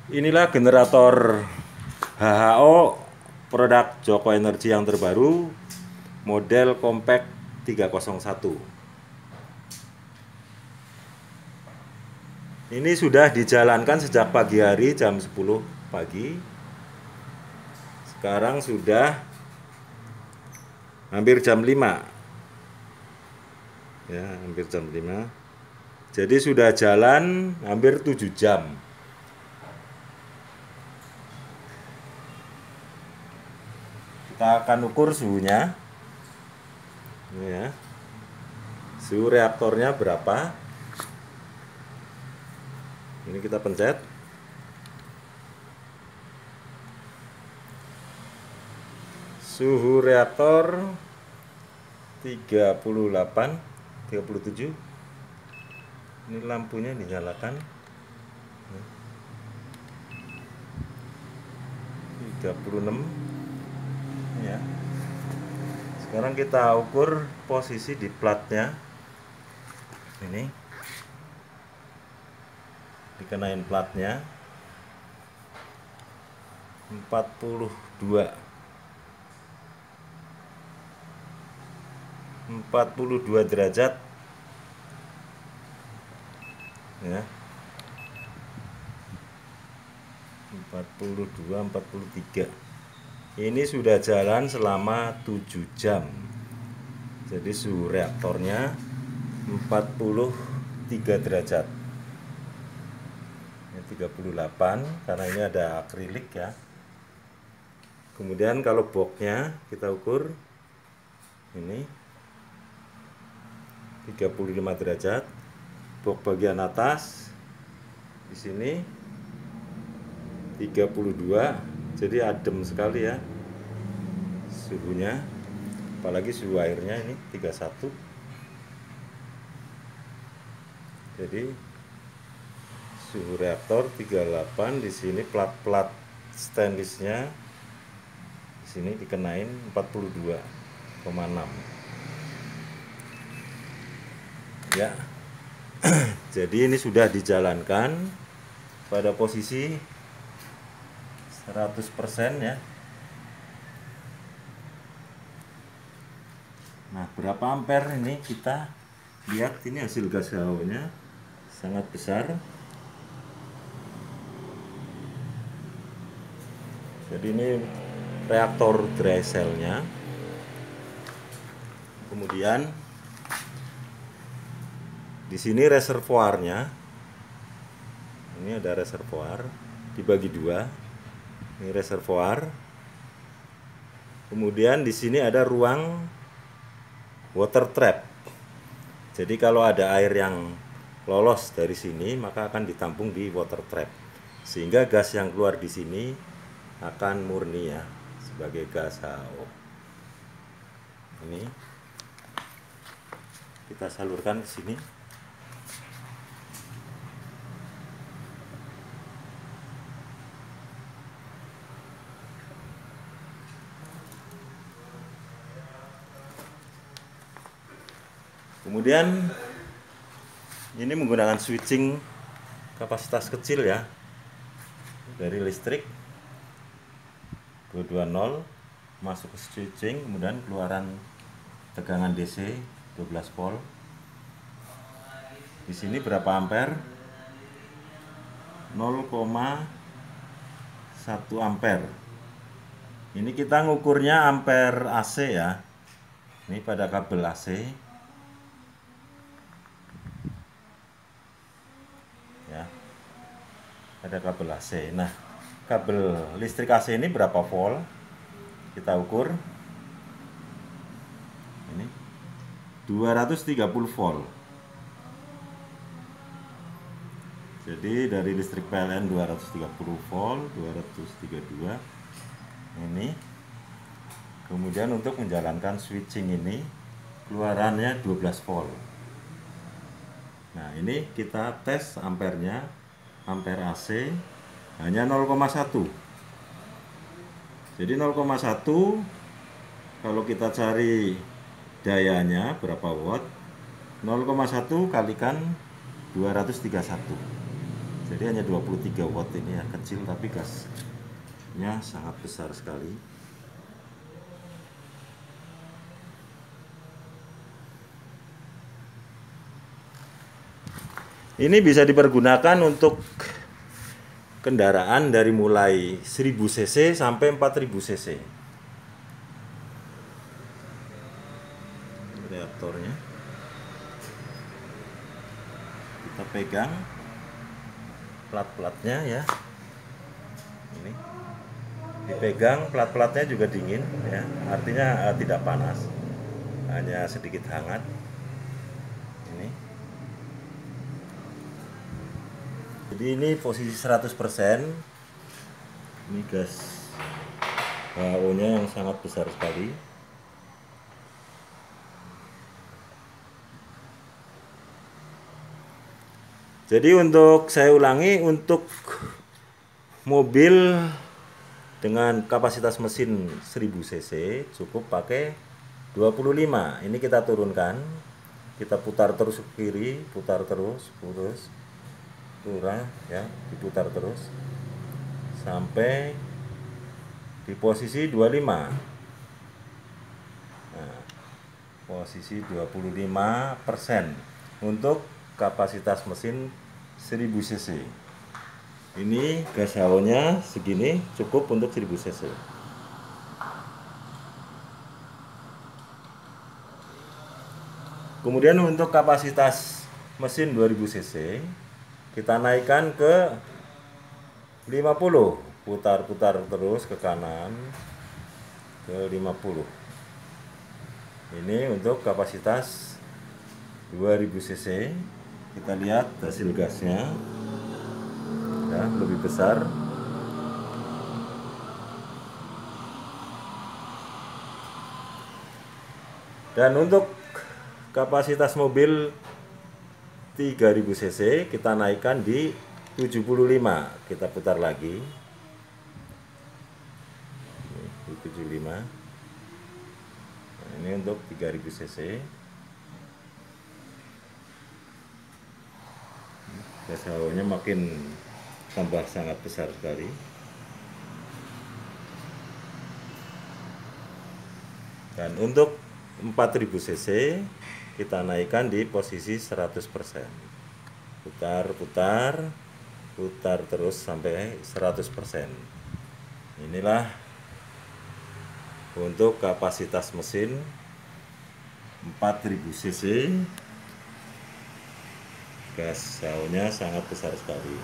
Inilah generator HHO produk Joko Energi yang terbaru, model Compact 301. Ini sudah dijalankan sejak pagi hari jam 10 pagi. Sekarang sudah hampir jam 5. Ya, hampir jam 5. Jadi sudah jalan hampir 7 jam. Kita akan ukur suhunya. Ini ya. Suhu reaktornya berapa? Ini kita pencet. Suhu reaktor 38, 37. Ini lampunya dinyalakan. 36. Ya. Sekarang kita ukur posisi di platnya. Ini dikenain platnya 42 derajat ya. 42, 43. Ini sudah jalan selama 7 jam. Jadi suhu reaktornya 43 derajat. Ini 38 karena ini ada akrilik ya. Kemudian kalau boxnya kita ukur ini 35 derajat. Box bagian atas di sini 32. Jadi adem sekali ya suhunya. Apalagi suhu airnya ini 31. Jadi suhu reaktor 38. Di sini plat-plat stainlessnya di sini dikenain 42,6 ya. Jadi ini sudah dijalankan pada posisi 100% ya. Nah, berapa ampere ini kita lihat. Ini hasil gas HO-nya sangat besar. Jadi ini reaktor dry cell-nya. Kemudian di sini reservoirnya. Ini ada reservoir dibagi dua. Ini reservoir. Kemudian di sini ada ruang water trap. Jadi kalau ada air yang lolos dari sini maka akan ditampung di water trap. Sehingga gas yang keluar di sini akan murni ya sebagai gas HO. Ini kita salurkan ke sini. Kemudian ini menggunakan switching kapasitas kecil ya, dari listrik 220 masuk ke switching, kemudian keluaran tegangan DC 12 volt. Di sini berapa ampere? 0,1 ampere. Ini kita ngukurnya ampere AC ya. Ini pada kabel AC. Ya, ada kabel AC. Nah, kabel listrik AC ini berapa volt? Kita ukur. Ini 230 volt. Jadi dari listrik PLN 230 volt, 232. Ini. Kemudian untuk menjalankan switching ini keluarannya 12 volt. Nah, ini kita tes ampernya. Ampere AC hanya 0,1. Jadi 0,1 kalau kita cari dayanya berapa watt, 0,1 kalikan 231. Jadi hanya 23 watt ini ya, kecil tapi gasnya sangat besar sekali. Ini bisa dipergunakan untuk kendaraan dari mulai 1000 cc sampai 4000 cc. Reaktornya kita pegang plat-platnya ya, ini dipegang, plat-platnya juga dingin ya, artinya tidak panas, hanya sedikit hangat. Ini jadi ini posisi 100%. Ini gas HO nya yang sangat besar sekali. Jadi untuk saya ulangi, untuk mobil dengan kapasitas mesin 1000 cc cukup pakai 25. Ini kita turunkan, kita putar terus ke kiri, putar terus, turun ya, diputar terus sampai di posisi 25. Nah, posisi 25% untuk kapasitas mesin 1000 cc. Ini gas HO nya segini, cukup untuk 1000 cc. Kemudian untuk kapasitas mesin 2000 cc kita naikkan ke 50, putar-putar terus ke kanan ke 50. Ini untuk kapasitas 2000 cc. Kita lihat hasil gasnya ya, lebih besar. Dan untuk kapasitas mobil 3000 cc kita naikkan di 75. Kita putar lagi di 75. Nah, ini untuk 3000 cc. Gas HO nya makin tambah sangat besar sekali. Dan untuk 4000 cc kita naikkan di posisi 100%. Putar terus sampai 100%. Inilah untuk kapasitas mesin 4000 cc. Gas HO nya sangat besar sekali.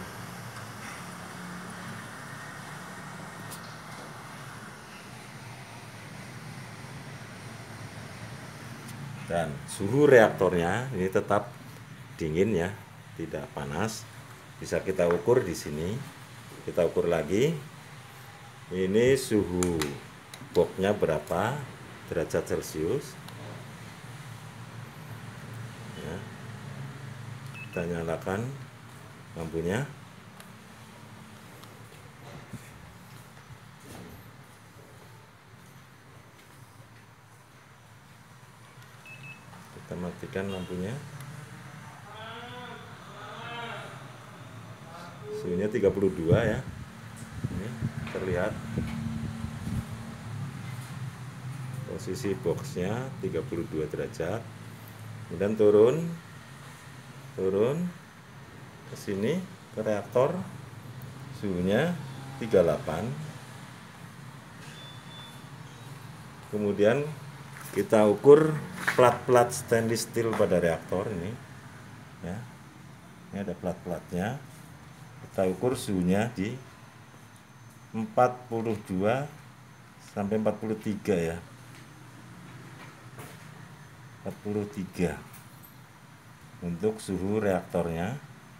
Dan suhu reaktornya ini tetap dingin ya, tidak panas. Bisa kita ukur di sini. Kita ukur lagi. Ini suhu boxnya berapa derajat Celcius. Ya. Kita nyalakan lampunya. Kita matikan lampunya. Suhunya 32 ya. Ini terlihat. Posisi boxnya 32 derajat. Kemudian turun ke sini ke reaktor, suhunya 38. Kemudian kita ukur plat-plat stainless steel pada reaktor ini ya. Ini ada plat-platnya. Kita ukur suhunya di 42 sampai 43 ya. 43 untuk suhu reaktornya.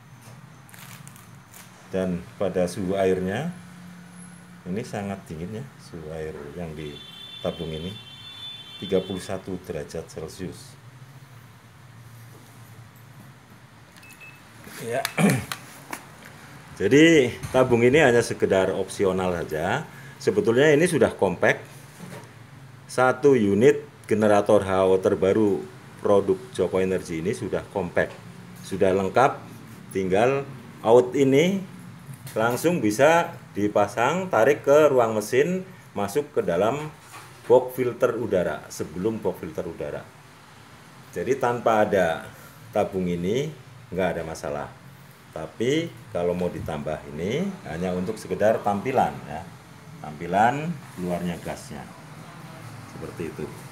Dan pada suhu airnya ini sangat dingin ya, suhu air yang di tabung ini 31 derajat Celcius ya. Jadi tabung ini hanya sekedar opsional saja. Sebetulnya ini sudah compact. Satu unit generator HO terbaru produk Joko Energi ini sudah compact, sudah lengkap, tinggal out ini langsung bisa dipasang, tarik ke ruang mesin, masuk ke dalam box filter udara sebelum box filter udara. Jadi tanpa ada tabung ini nggak ada masalah. Tapi kalau mau ditambah ini hanya untuk sekedar tampilan ya. Tampilan keluarnya gasnya. Seperti itu.